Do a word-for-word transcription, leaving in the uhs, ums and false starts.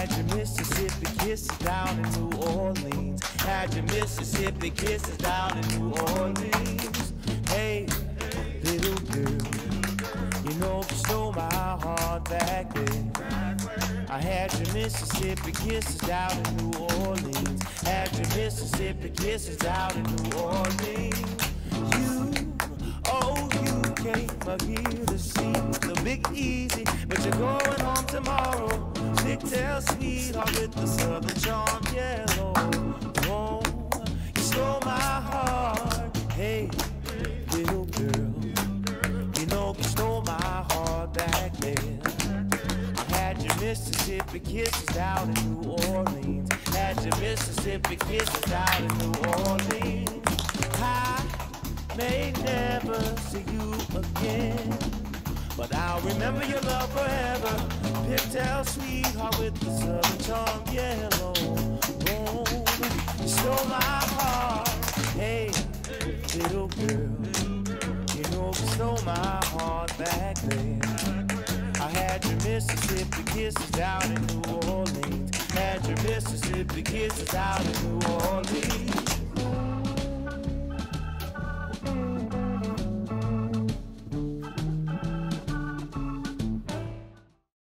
Had your Mississippi kisses down in New Orleans. Had your Mississippi kisses down in New Orleans. Hey, little girl, you know you stole my heart back then. I had your Mississippi kisses down in New Orleans. Had your Mississippi kisses down in New Orleans. You, oh, you came up here to see the Big Easy, but you're going home tomorrow. Stick tail sweetheart with the southern charm yellow. Oh, you stole my heart. Hey, little girl, you know you stole my heart back then. Had your Mississippi kisses down in New Orleans. Had your Mississippi kisses down in New Orleans. I may never see you again, but I'll remember your love forever. Pigtail sweetheart with the southern charm yellow. Oh, you stole my heart. Hey, little girl, you know you stole my heart back then. I had your Mississippi kisses down in New Orleans. Had your Mississippi kisses down in New Orleans.